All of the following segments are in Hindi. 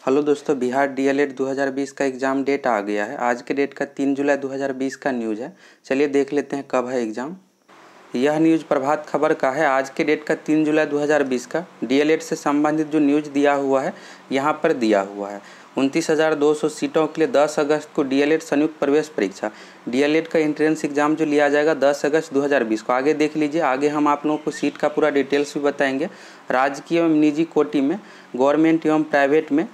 हेलो दोस्तों, बिहार डीएलएड 2020 का एग्ज़ाम डेट आ गया है। आज के डेट का 3 जुलाई 2020 का न्यूज़ है। चलिए देख लेते हैं कब है एग्ज़ाम। यह न्यूज़ प्रभात खबर का है। आज के डेट का 3 जुलाई 2020 का डीएलएड से संबंधित जो न्यूज़ दिया हुआ है यहाँ पर दिया हुआ है। 29,200 सीटों के लिए 10 अगस्त को डीएलएड संयुक्त प्रवेश परीक्षा, डीएलएड का एंट्रेंस एग्जाम जो लिया जाएगा 10 अगस्त 2020 को। आगे देख लीजिए, आगे हम आप लोगों को सीट का पूरा डिटेल्स भी बताएंगे। राजकीय एवं निजी कोटि में, गवर्नमेंट एवं प्राइवेट में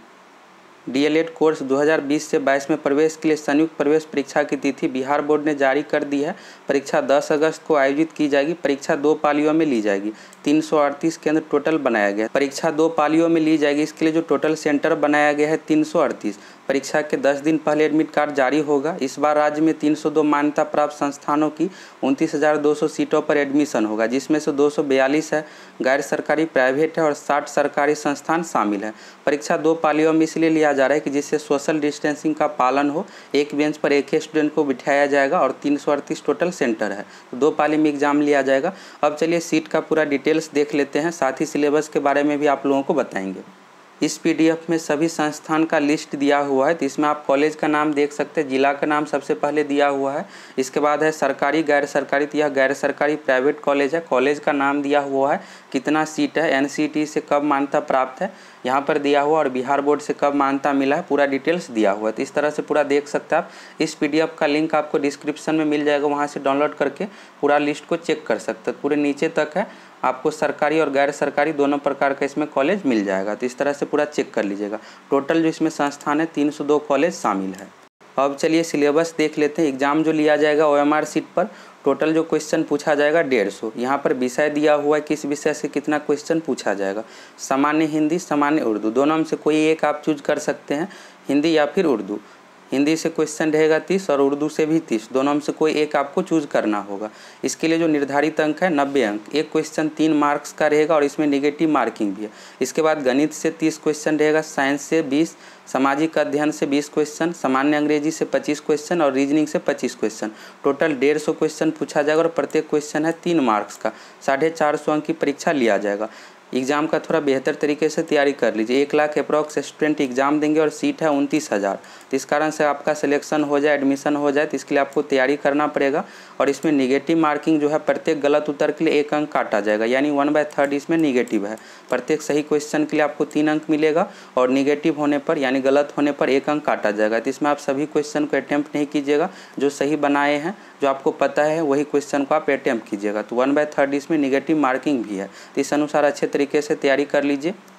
डीएलएड कोर्स 2020 से 22 में प्रवेश के लिए संयुक्त प्रवेश परीक्षा की तिथि बिहार बोर्ड ने जारी कर दी है। परीक्षा 10 अगस्त को आयोजित की जाएगी। परीक्षा 2 पालियों में ली जाएगी। 338 केंद्र टोटल बनाया गया है। परीक्षा 2 पालियों में ली जाएगी। इसके लिए जो टोटल सेंटर बनाया गया है 338। परीक्षा के 10 दिन पहले एडमिट कार्ड जारी होगा। इस बार राज्य में 302 मान्यता प्राप्त संस्थानों की 29,200 सीटों पर एडमिशन होगा, जिसमें से 242 है गैर सरकारी प्राइवेट है और 60 सरकारी संस्थान शामिल है। परीक्षा 2 पालियों में इसलिए लिया जा रहा है कि जिससे सोशल डिस्टेंसिंग का पालन हो। एक बेंच पर एक ही स्टूडेंट को बिठाया जाएगा और 338 टोटल सेंटर है, तो 2 पाली में एग्जाम लिया जाएगा। अब चलिए सीट का पूरा डिटेल्स देख लेते हैं, साथ ही सिलेबस के बारे में भी आप लोगों को बताएंगे। इस पीडीएफ में सभी संस्थान का लिस्ट दिया हुआ है, तो इसमें आप कॉलेज का नाम देख सकते हैं। जिला का नाम सबसे पहले दिया हुआ है। इसके बाद है सरकारी गैर सरकारी, तो यह गैर सरकारी प्राइवेट कॉलेज है। कॉलेज का नाम दिया हुआ है, कितना सीट है, एनसीटी से कब मान्यता प्राप्त है यहाँ पर दिया हुआ, और बिहार बोर्ड से कब मान्यता मिला है, पूरा डिटेल्स दिया हुआ है। तो इस तरह से पूरा देख सकते हैं आप। इस पीडीएफ का लिंक आपको डिस्क्रिप्शन में मिल जाएगा, वहाँ से डाउनलोड करके पूरा लिस्ट को चेक कर सकते हैं। पूरे नीचे तक है, आपको सरकारी और गैर सरकारी दोनों प्रकार का इसमें कॉलेज मिल जाएगा। तो इस तरह से पूरा चेक कर लीजिएगा। टोटल जो इसमें संस्थान है 302 कॉलेज शामिल है। अब चलिए सिलेबस देख लेते हैं। एग्जाम जो लिया जाएगा ओएमआर सीट पर टोटल जो क्वेश्चन पूछा जाएगा 150। यहाँ पर विषय दिया हुआ है, किस विषय से कितना क्वेश्चन पूछा जाएगा। सामान्य हिंदी, सामान्य उर्दू, दोनों में से कोई एक आप चूज कर सकते हैं, हिंदी या फिर उर्दू। हिंदी से क्वेश्चन रहेगा 30 और उर्दू से भी 30, दोनों में से कोई एक आपको चूज करना होगा। इसके लिए जो निर्धारित अंक है 90 अंक। एक क्वेश्चन 3 मार्क्स का रहेगा और इसमें नेगेटिव मार्किंग भी है। इसके बाद गणित से 30 क्वेश्चन रहेगा, साइंस से 20, सामाजिक अध्ययन से 20 क्वेश्चन, सामान्य अंग्रेजी से 25 क्वेश्चन और रीजनिंग से 25 क्वेश्चन। टोटल 150 क्वेश्चन पूछा जाएगा और प्रत्येक क्वेश्चन है 3 मार्क्स का। 450 अंक की परीक्षा लिया जाएगा। एग्ज़ाम का थोड़ा बेहतर तरीके से तैयारी कर लीजिए। 1 लाख अप्रॉक्स स्टूडेंट एग्ज़ाम देंगे और सीट है 29,000। तो इस कारण से आपका सिलेक्शन हो जाए, एडमिशन हो जाए, तो इसके लिए आपको तैयारी करना पड़ेगा। और इसमें निगेटिव मार्किंग जो है, प्रत्येक गलत उत्तर के लिए 1 अंक काटा जाएगा, यानी 1/3 इसमें निगेटिव है। प्रत्येक सही क्वेश्चन के लिए आपको 3 अंक मिलेगा और निगेटिव होने पर यानी गलत होने पर 1 अंक काटा जाएगा। तो इसमें आप सभी क्वेश्चन को अटैम्प्ट नहीं कीजिएगा, जो सही बनाए हैं, जो आपको पता है वही क्वेश्चन को आप अटैम्प्ट कीजिएगा। तो 1/3 इसमें निगेटिव मार्किंग भी है। तो इस अनुसार अच्छे तरीके से तैयारी कर लीजिए।